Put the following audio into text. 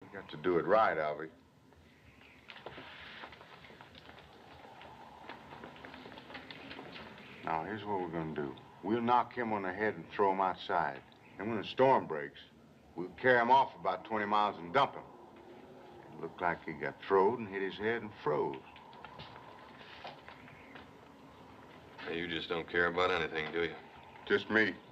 You got to do it right, Alvy. Now, here's what we're gonna do. We'll knock him on the head and throw him outside. And when the storm breaks, we'll carry him off about 20 miles and dump him. It looked like he got throwed and hit his head and froze. Hey, you just don't care about anything, do you? Just me.